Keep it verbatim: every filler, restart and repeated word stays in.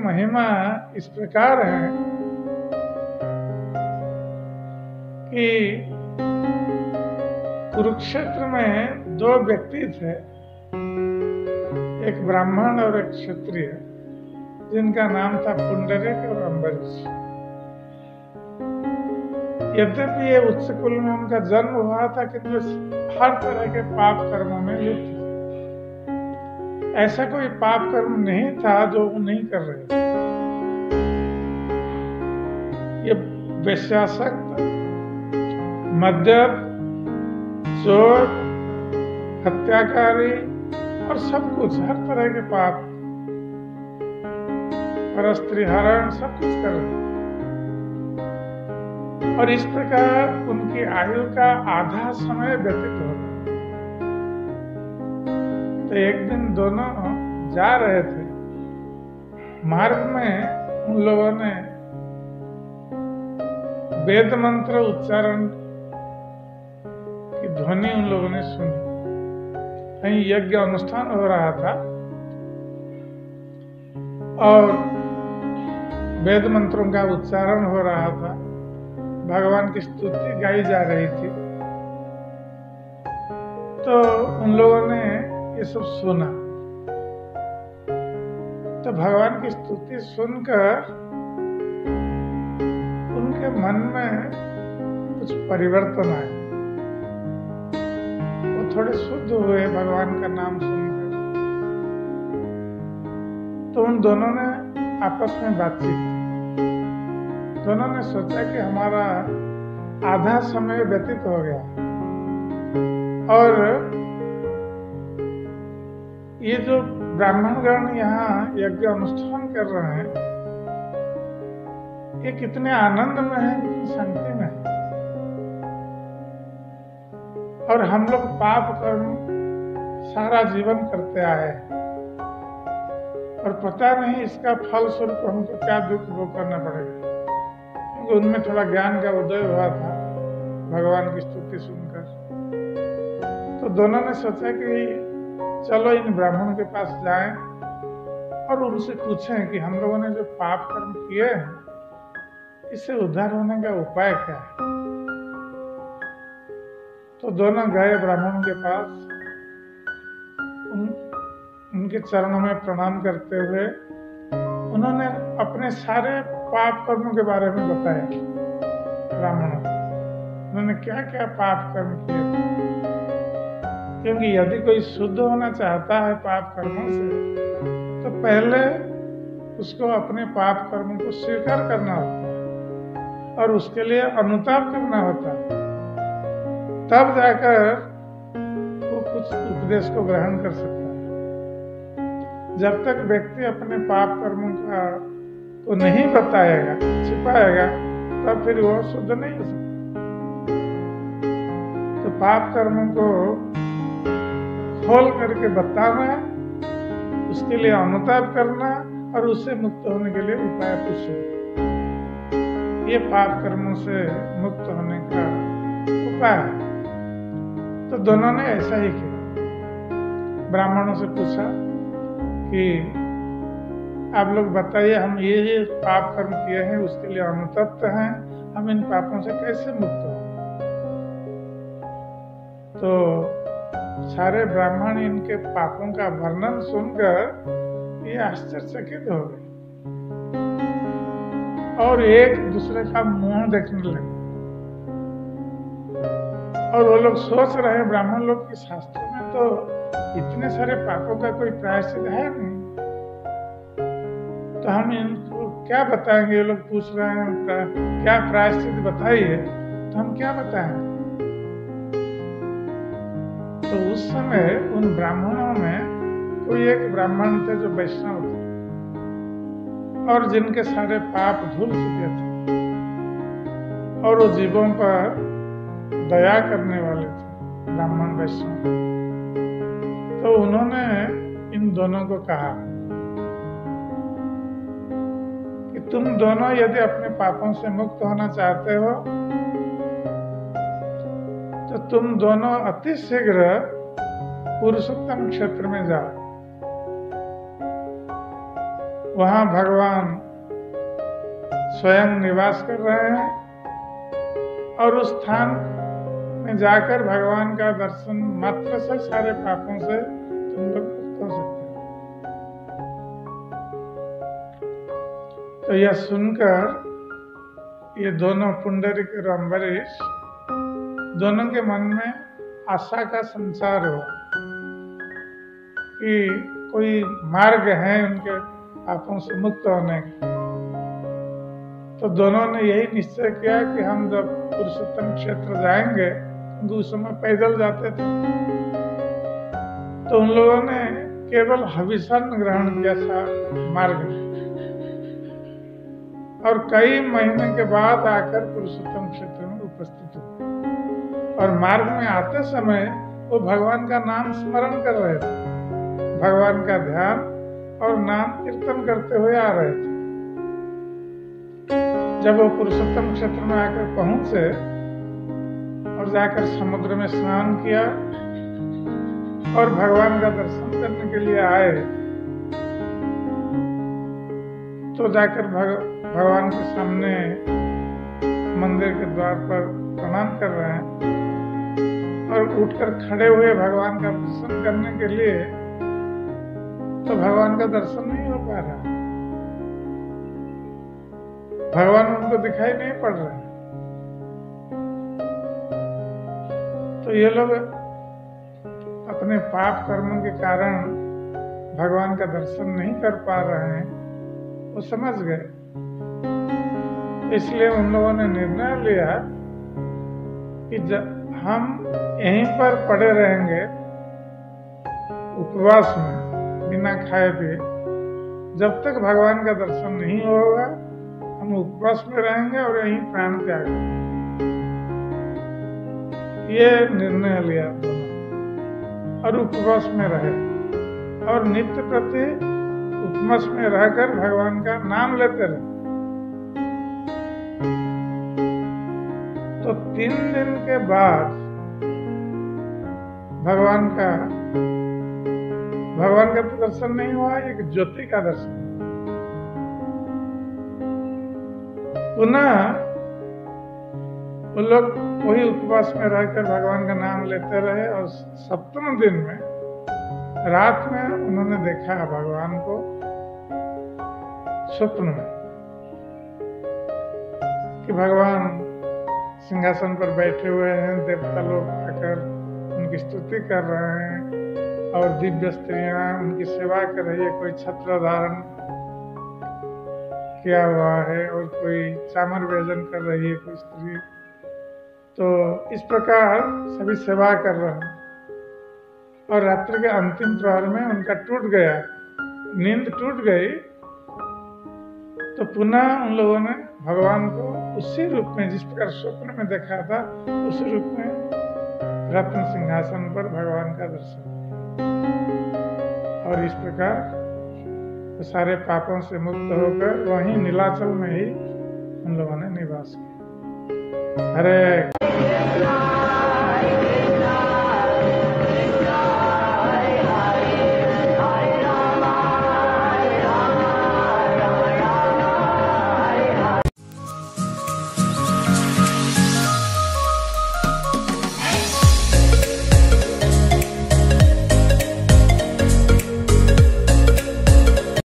महिमा इस प्रकार है कि कुरुक्षेत्र में दो व्यक्ति थे, एक ब्राह्मण और एक क्षत्रिय, जिनका नाम था पुंडरीक और अम्बरीश। यद्यपि ये उच्च कुल में उनका जन्म हुआ था, किंतु हर तरह के पाप कर्मों में लिप्त थे। ऐसा कोई पाप कर्म नहीं था जो वो नहीं कर रहे थे। ये वेश्यासक्त, मद्यप, चोर, हत्याकारी और सब कुछ, हर तरह के पाप, परस्त्री हरण, सब कुछ कर रहे थे। और इस प्रकार उनकी आयु का आधा समय व्यतीत हो गया। तो एक दिन दोनों जा रहे थे, मार्ग में उन लोगों ने वेद मंत्र उच्चारण की ध्वनि उन लोगों ने सुनी। कहीं यज्ञ अनुष्ठान हो रहा था और वेद मंत्रों का उच्चारण हो रहा था, भगवान की स्तुति गाई जा रही थी। तो उन लोगों ने ये सब सुना। तो भगवान की स्तुति सुनकर उनके मन में कुछ परिवर्तन आया। वो थोड़े शुद्ध हुए भगवान का नाम सुनकर। तो उन दोनों ने आपस में बातचीत की। दोनों ने सोचा कि हमारा आधा समय व्यतीत हो गया और ये जो ब्राह्मणगण यहाँ यज्ञ अनुष्ठान कर रहे हैं, ये कितने आनंद में है, कितनी शांति में है, और हम लोग पाप कर्म सारा जीवन करते आए और पता नहीं इसका फल स्वरूप हमको क्या दुख भोग करना पड़ेगा। उनमें थोड़ा ज्ञान का उदय हुआ था भगवान की स्तुति सुनकर। तो दोनों ने सोचा कि चलो इन ब्राह्मणों के पास जाएं और उनसे पूछें कि हम लोगों ने जो पाप कर्म किए हैं, इससे उद्धार होने का उपाय क्या है। तो दोनों गए ब्राह्मणों के पास। उन, उनके चरणों में प्रणाम करते हुए उन्होंने अपने सारे पाप कर्मों के बारे में बताया। ब्राह्मणों उन्होंने क्या क्या पाप कर्म किए थे, क्योंकि यदि कोई शुद्ध होना चाहता है पाप कर्मों से, तो पहले उसको अपने पाप कर्मों को स्वीकार करना होता है और उसके लिए अनुताप करना होता है। तब जाकर वो कुछ उपदेश को ग्रहण कर सकता है। जब तक व्यक्ति अपने पाप कर्मों का को नहीं बताएगा, छिपाएगा, तब फिर वो शुद्ध नहीं हो सकता। तो पाप कर्मों को खोल करके बताना, उसके लिए अनुताप करना और उससे मुक्त होने के लिए उपाय पूछना, ये पाप कर्मों से मुक्त होने का उपाय है। तो दोनों ने ऐसा ही किया। ब्राह्मणों से पूछा कि आप लोग बताइए, हम ये ये पाप कर्म किए हैं, उसके लिए अनुतप्त हैं, हम इन पापों से कैसे मुक्त हो। तो सारे ब्राह्मण इनके पापों का वर्णन सुनकर ये आश्चर्यचकित हो गए और एक दूसरे का मुंह देखने लगे। और वो लोग सोच रहे, ब्राह्मण लोग के शास्त्रों में तो इतने सारे पापों का कोई प्रायश्चित है नहीं, तो हम इनको क्या बताएंगे। ये लोग पूछ रहे हैं क्या प्रायश्चित बताइए, तो हम क्या बताएंगे। तो उस समय उन ब्राह्मणों में कोई एक ब्राह्मण थे जो वैष्णव थे और जिनके सारे पाप धुल चुके थे और वो जीवों पर दया करने वाले थे, ब्राह्मण वैष्णव। तो उन्होंने इन दोनों को कहा कि तुम दोनों यदि अपने पापों से मुक्त होना चाहते हो, तो तुम दोनों अति शीघ्र पुरुषोत्तम क्षेत्र में जाओ। वहाँ भगवान स्वयं निवास कर रहे हैं और उस स्थान में जाकर भगवान का दर्शन मात्र से सारे पापों से तुम लोग मुक्त हो सकते हो। तो यह सुनकर ये दोनों पुंडरीक और अम्बरीश दोनों के मन में आशा का संचार हुआ कि कोई मार्ग है उनके पापों से मुक्त होने का। तो दोनों ने यही निश्चय किया कि हम जब पुरुषोत्तम क्षेत्र जाएंगे, क्योंकि उस समय पैदल जाते थे, तो उन लोगों ने केवल हविषण ग्रहण किया था मार्ग में, और कई महीने के बाद आकर पुरुषोत्तम क्षेत्र में उपस्थित हुए। और मार्ग में आते समय वो भगवान का नाम स्मरण कर रहे थे, भगवान का ध्यान और नाम कीर्तन करते हुए आ रहे थे। जब वो पुरुषोत्तम क्षेत्र में आकर पहुंचे और जाकर समुद्र में स्नान किया और भगवान का दर्शन करने के लिए आए, तो जाकर भग, भगवान के सामने मंदिर के द्वार पर प्रणाम कर रहे हैं और उठकर खड़े हुए भगवान का दर्शन करने के लिए, तो भगवान का दर्शन नहीं हो पा रहा, भगवान उनको दिखाई नहीं पड़ रहे। तो ये लोग अपने पाप कर्मों के कारण भगवान का दर्शन नहीं कर पा रहे हैं, वो समझ गए। इसलिए उन लोगों ने निर्णय लिया कि जब हम यहीं पर पड़े रहेंगे उपवास में बिना खाए पिए, जब तक भगवान का दर्शन नहीं होगा हम उपवास में रहेंगे और यहीं प्राण त्याग करेंगे। ये निर्णय लिया दोनों और उपवास में रहे और नित्य प्रति उपवास में रहकर भगवान का नाम लेते रहे। तो तीन दिन के बाद भगवान का भगवान का तो दर्शन नहीं हुआ, एक ज्योति का दर्शन। पुनः वो लोग वही उपवास में रहकर भगवान का नाम लेते रहे और सप्तम दिन में रात में उन्होंने देखा भगवान को स्वप्न में कि भगवान सिंहासन पर बैठे हुए हैं, देवता लोग आकर उनकी स्तुति कर रहे हैं और दिव्य स्त्रियां उनकी सेवा कर रही है। कोई छत्र धारण किया हुआ है और कोई चामर व्यजन कर रही है कोई स्त्री। तो इस प्रकार सभी सेवा कर रहे हैं और रात्रि के अंतिम प्रहर में उनका टूट गया, नींद टूट गई। तो पुनः उन लोगों ने भगवान को उसी रूप में जिस प्रकार स्वप्न में देखा था, उसी रूप में रत्न सिंहासन पर भगवान का दर्शन और इस प्रकार तो सारे पापों से मुक्त होकर वहीं नीलाचल में ही उन लोगों ने निवास किया। हरे